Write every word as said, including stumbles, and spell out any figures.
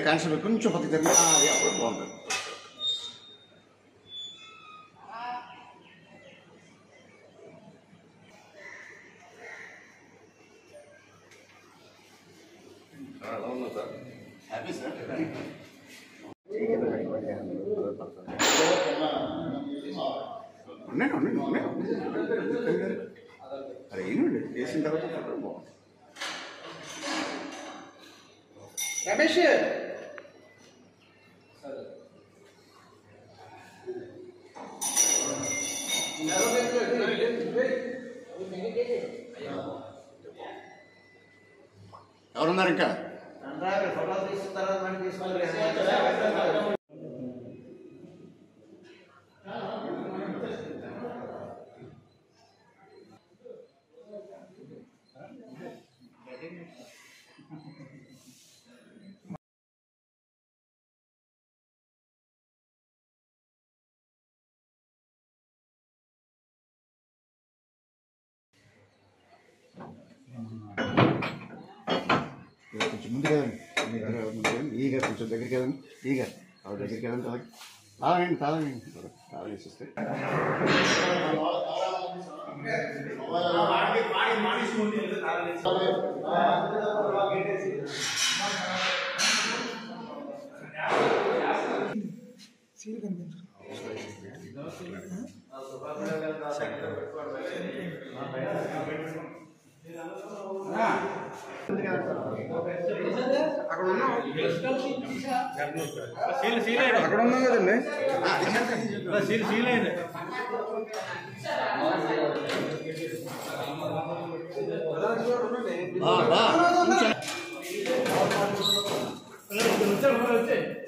Cancer కొంచెం పక్కకి జరిగి అది అప్పుడు బాగుంటుంది. Happy sir. ఉండండి ఉండండి ఉండండి అరే ఏనండి వేసిన తర్వాత బాగుంది. రమేష్ ఎవరున్నారు ఇంకా? ఫోటోలు తీసిన తర్వాత మళ్ళీ తీసుకుంటారు. కొంచెం ముందు కదండి ఈగ కొంచెం దగ్గరికి కదండి ఈగ ఆవిడ దగ్గరికి కదండి తాగండి తాగండి తాగ వేసిస్తే సీల్ కనిపించు అక్కడ ఉన్నాం కదండి సీల్ సీల్ అయింది వచ్చే